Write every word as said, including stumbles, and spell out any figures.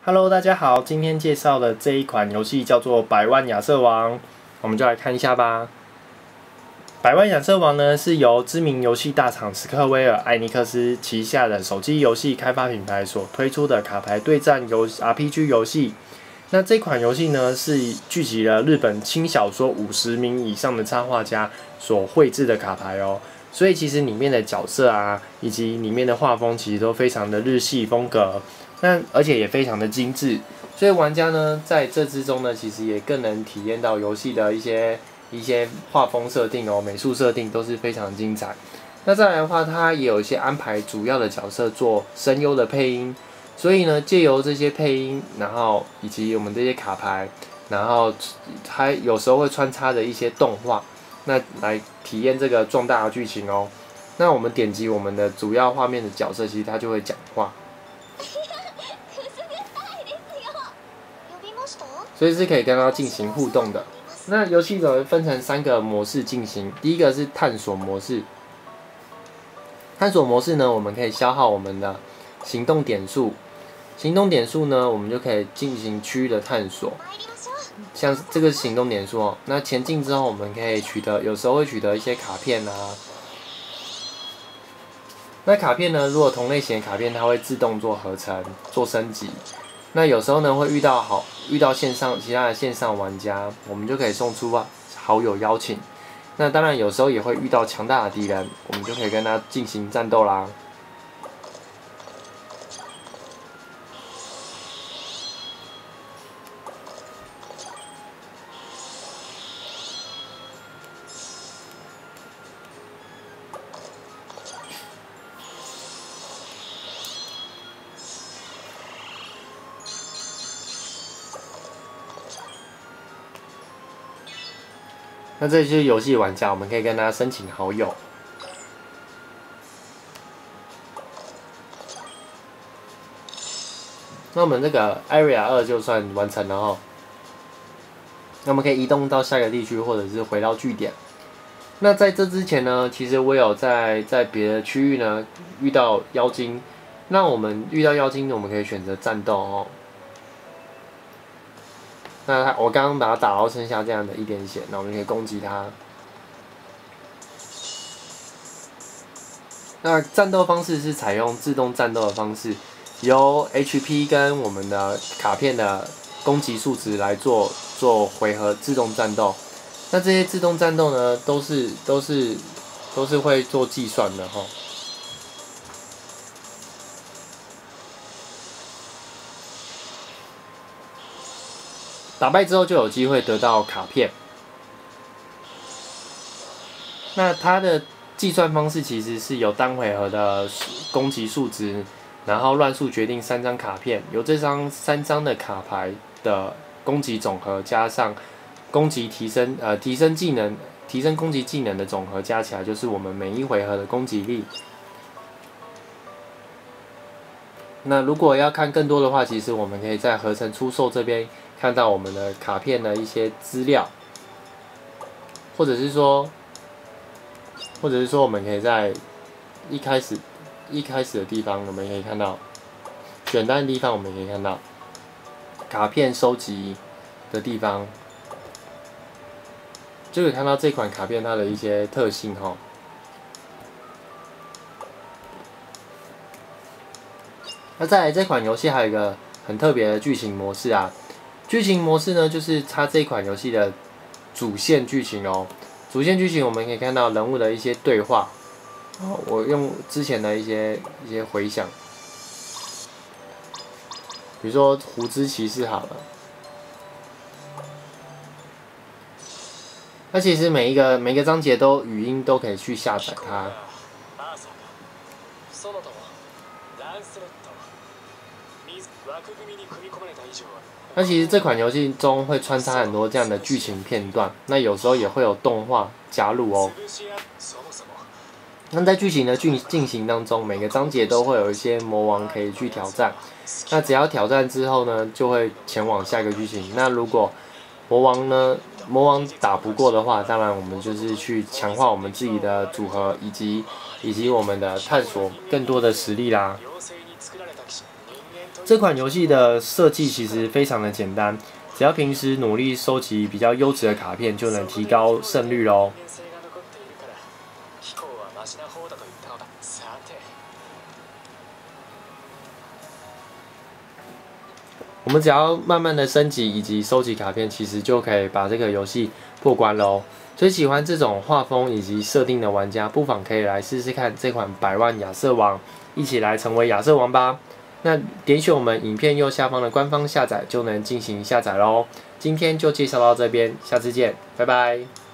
Hello， 大家好，今天介绍的这一款游戏叫做《百万亚瑟王》，我们就来看一下吧。百万亚瑟王呢是由知名游戏大厂史克威尔艾尼克斯旗下的手机游戏开发品牌所推出的卡牌对战游 R P G 游戏。那这款游戏呢是聚集了日本轻小说五十名以上的插画家所绘制的卡牌哦，所以其实里面的角色啊，以及里面的画风其实都非常的日系风格。那而且也非常的精致，所以玩家呢在这之中呢，其实也更能体验到游戏的一些一些画风设定哦，美术设定都是非常精彩。那再来的话，它也有一些安排主要的角色做声优的配音，所以呢，借由这些配音，然后以及我们这些卡牌，然后还有时候会穿插着一些动画，那来体验这个壮大的剧情哦。那我们点击我们的主要画面的角色，其实它就会讲话。所以是可以跟它进行互动的。那游戏呢分成三个模式进行，第一个是探索模式。探索模式呢，我们可以消耗我们的行动点数，行动点数呢，我们就可以进行区域的探索。像这个行动点数哦，那前进之后，我们可以取得，有时候会取得一些卡片啊。那卡片呢，如果同类型的卡片，它会自动做合成、做升级。那有时候呢会遇到好遇到线上其他的线上玩家，我们就可以送出好友邀请。那当然有时候也会遇到强大的敌人，我们就可以跟他进行战斗啦。那这就是游戏玩家，我们可以跟他申请好友。那我们这个 Area 二就算完成了哦。那我们可以移动到下一个地区，或者是回到据点。那在这之前呢，其实我有在在别的区域呢遇到妖精。那我们遇到妖精，我们可以选择战斗哦。那我刚刚把它打到剩下这样的一点血，那我们可以攻击它。那战斗方式是采用自动战斗的方式，由 H P 跟我们的卡片的攻击数值来做做回合自动战斗。那这些自动战斗呢，都是都是都是会做计算的哈。打败之后就有机会得到卡片。那它的计算方式其实是由单回合的攻击数值，然后乱数决定三张卡片，由这张三张的卡牌的攻击总和加上攻击提升呃提升技能提升攻击技能的总和加起来，就是我们每一回合的攻击力。那如果要看更多的话，其实我们可以在合成出售这边看到我们的卡片的一些资料，或者是说，或者是说我们可以在一开始一开始的地方，我们可以看到选单的地方，我们可以看到卡片收集的地方，就可以看到这款卡片它的一些特性哈。那再来这款游戏还有一个很特别的剧情模式啊，剧情模式呢就是它这款游戏的主线剧情哦。主线剧情我们可以看到人物的一些对话，哦，我用之前的一些一些回想，比如说胡之骑士好了。那其实每一个每一个章节都语音都可以去下载它。那其实这款游戏中会穿插很多这样的剧情片段，那有时候也会有动画加入哦。那在剧情的进进行当中，每个章节都会有一些魔王可以去挑战。那只要挑战之后呢，就会前往下一个剧情。那如果魔王呢，魔王打不过的话，当然我们就是去强化我们自己的组合，以及以及我们的探索更多的实力啦。 这款游戏的设计其实非常的简单，只要平时努力收集比较优质的卡片，就能提高胜率咯。我们只要慢慢的升级以及收集卡片，其实就可以把这个游戏破关喽。所以喜欢这种画风以及设定的玩家，不妨可以来试试看这款百万亚瑟王，一起来成为亚瑟王吧。那点选我们影片右下方的官方下载，就能进行下载喽。今天就介绍到这边，下次见，拜拜。